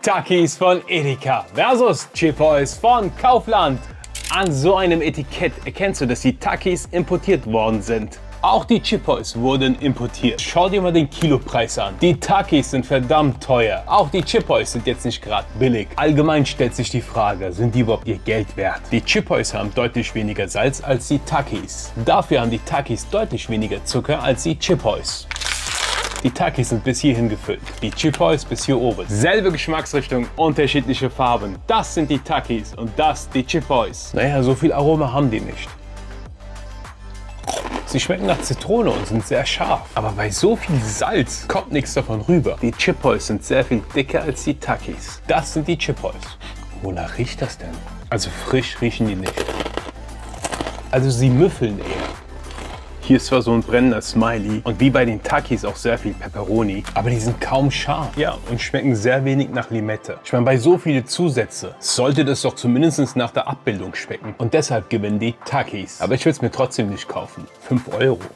Takis von Edeka versus Chipois von Kaufland. An so einem Etikett erkennst du, dass die Takis importiert worden sind. Auch die Chipois wurden importiert. Schau dir mal den Kilopreis an. Die Takis sind verdammt teuer. Auch die Chipois sind jetzt nicht gerade billig. Allgemein stellt sich die Frage, sind die überhaupt ihr Geld wert? Die Chipois haben deutlich weniger Salz als die Takis. Dafür haben die Takis deutlich weniger Zucker als die Chipois. Die Takis sind bis hierhin gefüllt, die Chipois bis hier oben. Selbe Geschmacksrichtung, unterschiedliche Farben. Das sind die Takis und das die Chipois. Naja, so viel Aroma haben die nicht. Sie schmecken nach Zitrone und sind sehr scharf. Aber bei so viel Salz kommt nichts davon rüber. Die Chipois sind sehr viel dicker als die Takis. Das sind die Chipois. Wonach riecht das denn? Also frisch riechen die nicht. Also sie müffeln eher. Hier ist zwar so ein brennender Smiley und wie bei den Takis auch sehr viel Pepperoni, aber die sind kaum scharf. Ja, und schmecken sehr wenig nach Limette. Ich meine, bei so vielen Zusätzen sollte das doch zumindest nach der Abbildung schmecken. Und deshalb gewinnen die Takis. Aber ich will es mir trotzdem nicht kaufen. 5 Euro.